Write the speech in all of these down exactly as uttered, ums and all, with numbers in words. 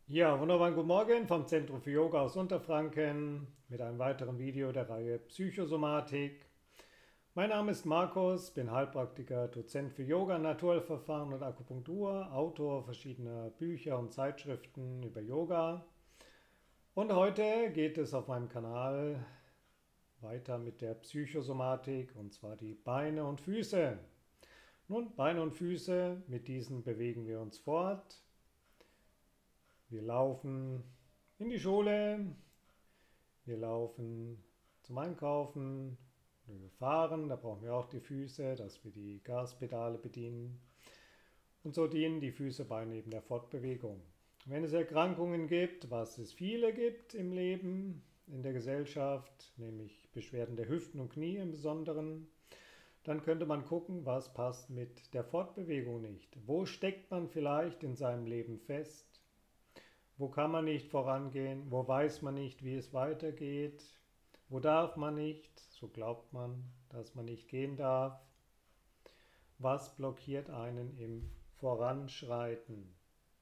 Ja, wunderbar, guten Morgen vom Zentrum für Yoga aus Unterfranken mit einem weiteren Video der Reihe Psychosomatik. Mein Name ist Markus, bin Heilpraktiker, Dozent für Yoga, Naturheilverfahren und Akupunktur, Autor verschiedener Bücher und Zeitschriften über Yoga. Und heute geht es auf meinem Kanal weiter mit der Psychosomatik, und zwar die Beine und Füße. Nun, Beine und Füße, mit diesen bewegen wir uns fort. Wir laufen in die Schule, wir laufen zum Einkaufen, wir fahren, da brauchen wir auch die Füße, dass wir die Gaspedale bedienen. Und so dienen die Füße bei eben der Fortbewegung. Wenn es Erkrankungen gibt, was es viele gibt im Leben, in der Gesellschaft, nämlich Beschwerden der Hüften und Knie im Besonderen, dann könnte man gucken, was passt mit der Fortbewegung nicht. Wo steckt man vielleicht in seinem Leben fest? Wo kann man nicht vorangehen? Wo weiß man nicht, wie es weitergeht? Wo darf man nicht? So glaubt man, dass man nicht gehen darf. Was blockiert einen im Voranschreiten?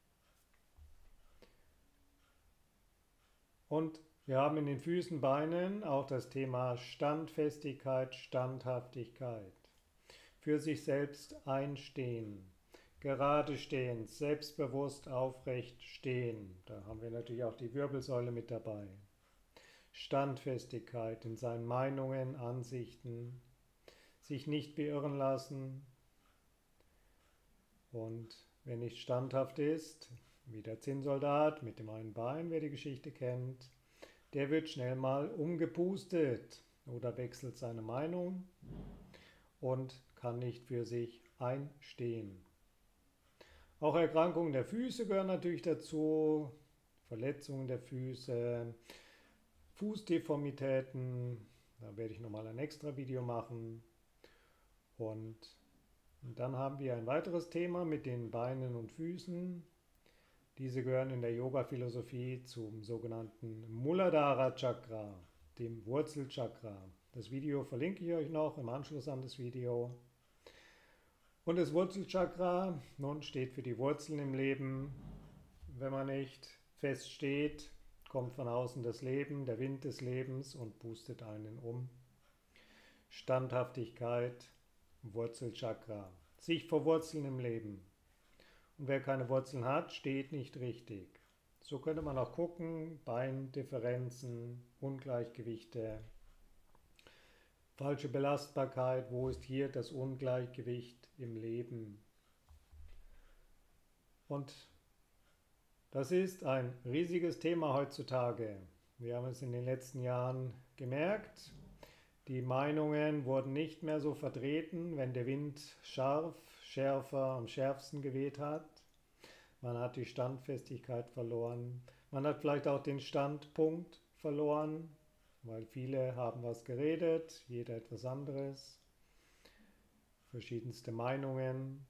Und wir haben in den Füßen, Beinen auch das Thema Standfestigkeit, Standhaftigkeit. Für sich selbst einstehen. Gerade stehen, selbstbewusst aufrecht stehen. Da haben wir natürlich auch die Wirbelsäule mit dabei. Standfestigkeit in seinen Meinungen, Ansichten, sich nicht beirren lassen. Und wer nicht standhaft ist, wie der Zinnsoldat mit dem einen Bein, wer die Geschichte kennt, der wird schnell mal umgepustet oder wechselt seine Meinung und kann nicht für sich einstehen. Auch Erkrankungen der Füße gehören natürlich dazu, Verletzungen der Füße, Fußdeformitäten, da werde ich nochmal ein extra Video machen. Und dann haben wir ein weiteres Thema mit den Beinen und Füßen. Diese gehören in der Yoga-Philosophie zum sogenannten Muladhara Chakra, dem Wurzelchakra. Das Video verlinke ich euch noch im Anschluss an das Video. Und das Wurzelchakra nun steht für die Wurzeln im Leben. Wenn man nicht fest steht, kommt von außen das Leben, der Wind des Lebens und pustet einen um. Standhaftigkeit, Wurzelchakra. Sich verwurzeln im Leben. Und wer keine Wurzeln hat, steht nicht richtig. So könnte man auch gucken, Beindifferenzen, Ungleichgewichte, falsche Belastbarkeit, wo ist hier das Ungleichgewicht im Leben? Und das ist ein riesiges Thema heutzutage. Wir haben es in den letzten Jahren gemerkt. Die Meinungen wurden nicht mehr so vertreten, wenn der Wind scharf, schärfer, am schärfsten geweht hat. Man hat die Standfestigkeit verloren. Man hat vielleicht auch den Standpunkt verloren, weil viele haben was geredet, jeder etwas anderes, verschiedenste Meinungen.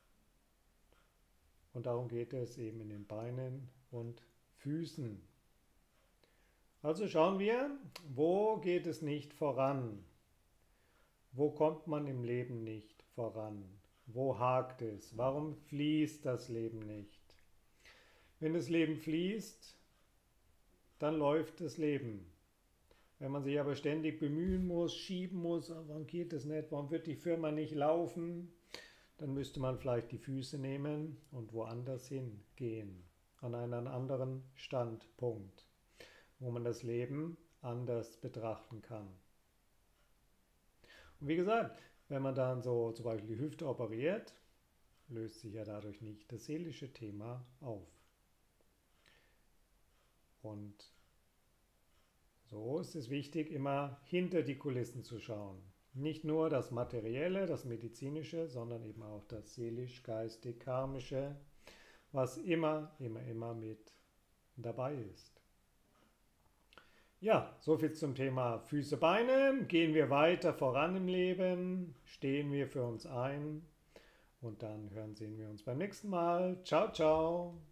Und darum geht es eben in den Beinen und Füßen. Also schauen wir, wo geht es nicht voran? Wo kommt man im Leben nicht voran? Wo hakt es? Warum fließt das Leben nicht? Wenn das Leben fließt, dann läuft das Leben. Wenn man sich aber ständig bemühen muss, schieben muss, warum geht das nicht, warum wird die Firma nicht laufen, dann müsste man vielleicht die Füße nehmen und woanders hingehen, an einen anderen Standpunkt, wo man das Leben anders betrachten kann. Und wie gesagt, wenn man dann so zum Beispiel die Hüfte operiert, löst sich ja dadurch nicht das seelische Thema auf. Und so ist es wichtig, immer hinter die Kulissen zu schauen. Nicht nur das Materielle, das Medizinische, sondern eben auch das seelisch-geistig-karmische, was immer, immer, immer mit dabei ist. Ja, soviel zum Thema Füße, Beine. Gehen wir weiter voran im Leben, stehen wir für uns ein und dann hören, sehen wir uns beim nächsten Mal. Ciao, ciao.